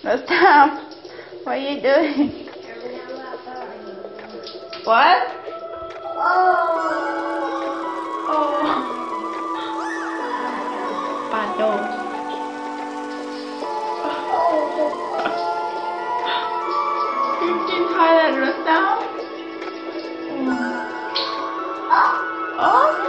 Rustam, what are you doing? What? Oh. Pado. You can try that, Rustam. Oh.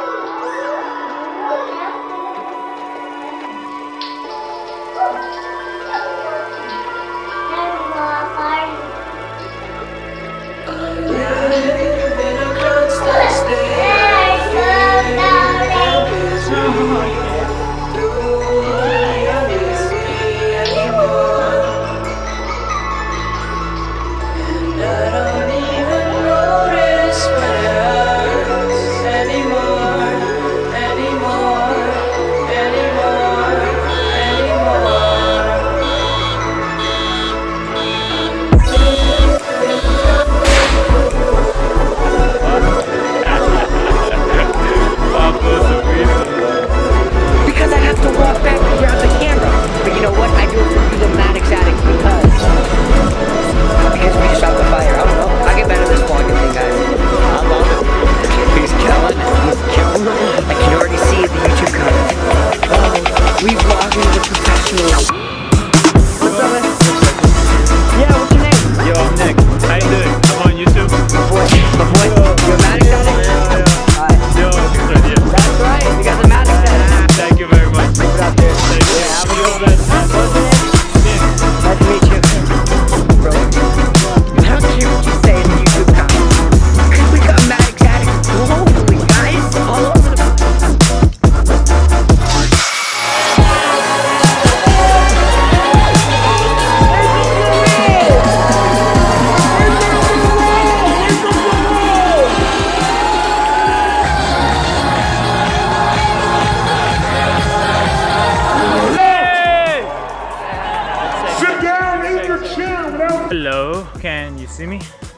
Hello, can you see me?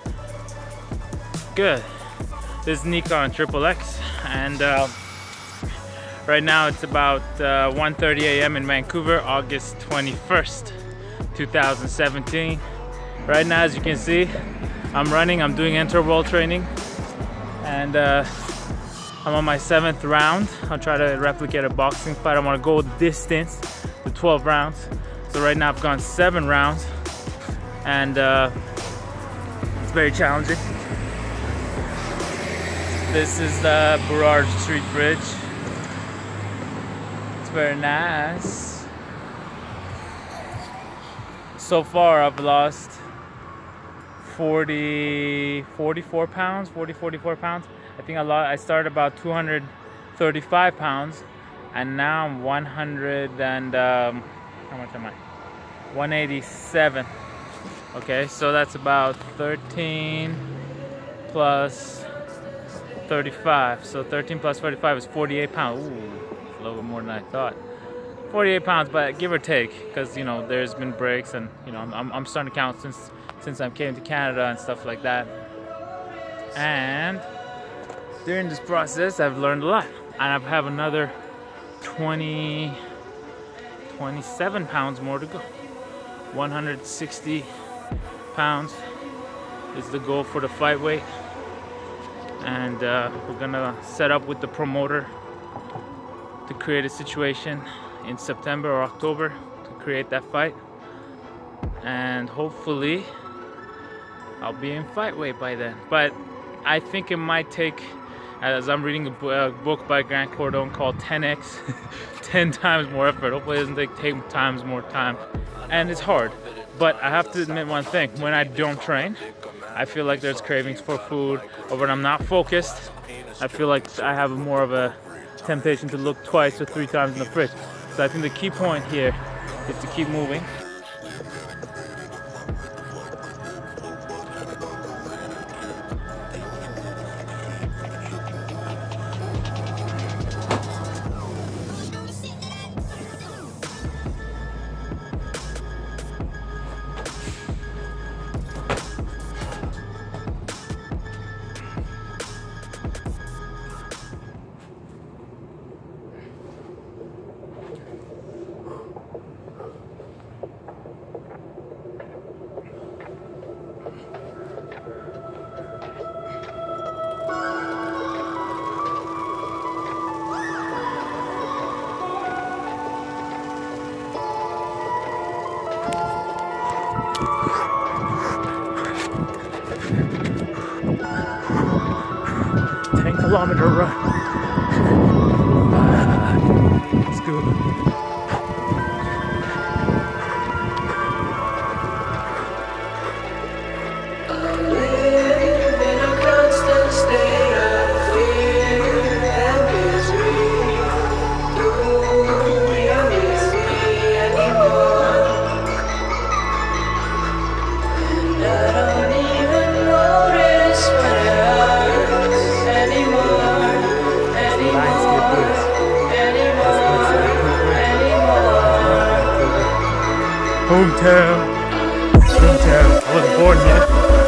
Good. This is Nikon XXX, and right now it's about 1:30 a.m. in Vancouver, August 21st, 2017. Right now, as you can see, I'm running, I'm doing interval training, and I'm on my 7th round. I'll try to replicate a boxing fight. I want to go distance, the 12 rounds. So right now I've gone 7 rounds, and it's very challenging. This is the Burrard Street Bridge. It's very nice. So far I've lost 44 pounds. I think I started about 235 pounds, and now I'm 100 and how much am I? 187. Okay, so that's about 13 plus 35. So 13 plus 35 is 48 pounds. Ooh, a little bit more than I thought. 48 pounds, but give or take, because you know there's been breaks, and you know I'm starting to count since I came to Canada and stuff like that. And during this process, I've learned a lot, and I have another 27 pounds more to go. 160 pounds is the goal for the fight weight, and we're gonna set up with the promoter to create a situation in September or October to create that fight, and hopefully I'll be in fight weight by then. But I think it might take, as I'm reading a book by Grant Cardone called 10x, 10 times more effort. Hopefully it doesn't take 10 times more time. And it's hard, but I have to admit one thing: when I don't train, I feel like there's cravings for food, or when I'm not focused, I feel like I have more of a temptation to look twice or 3 times in the fridge. So I think the key point here is to keep moving. better run. Let's go. Hometown. I wasn't born yet.